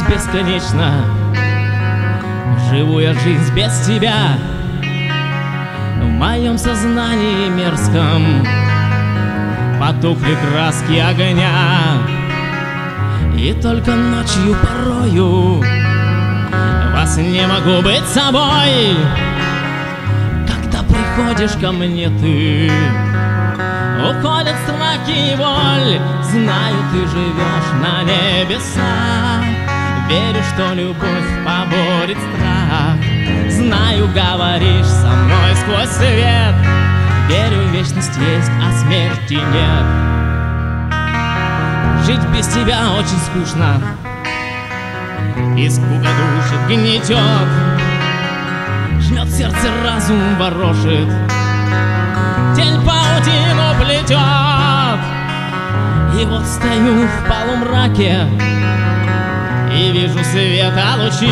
бесконечно. Живу я жизнь без тебя. В моем сознании мерзком потухли краски огня. И только ночью порою во сне могу быть собой. Когда приходишь ко мне ты, уходят страхи и боль. Знаю, ты живешь на небесах. Верю, что любовь поборет страх. Знаю, говоришь со мной сквозь свет. Верю, вечность есть, а смерти нет. Жить без тебя очень скучно, и скука душит, гнетет. Жмет сердце, разум ворошит, тень паутину плетет. И вот стою в полумраке и вижу света лучи,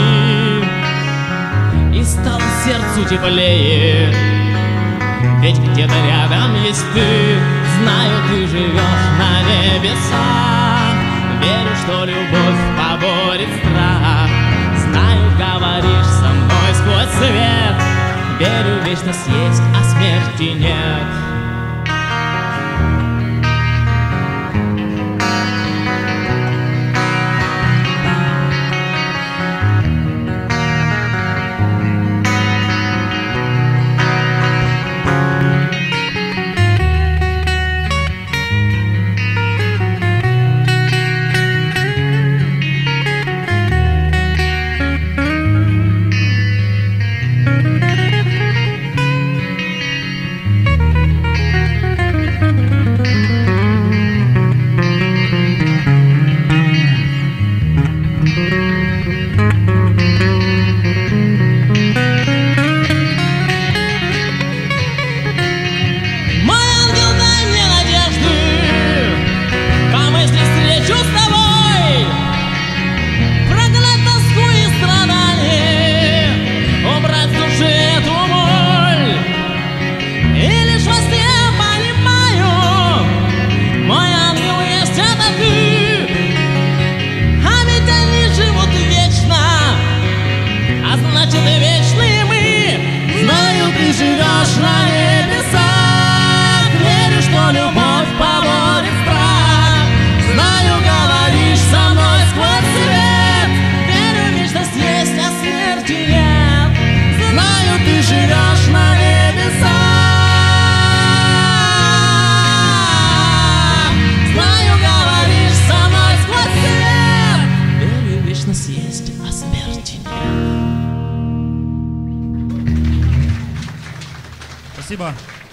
и стало сердцу теплее, ведь где-то рядом есть ты. Знаю, ты живешь на небесах. Верю, что любовь поборет страх. Знаю, говоришь со мной сквозь свет. Верю, вечность есть, а смерти нет. Живешь на небесах. Верю, что любовь поборет страх. Знаю, говоришь со мной сквозь свет. Верю, вечность есть, а смерти нет. Знаю, ты живешь на небесах. Знаю, говоришь со мной сквозь свет. Верю, вечность есть, а смерти нет. Спасибо.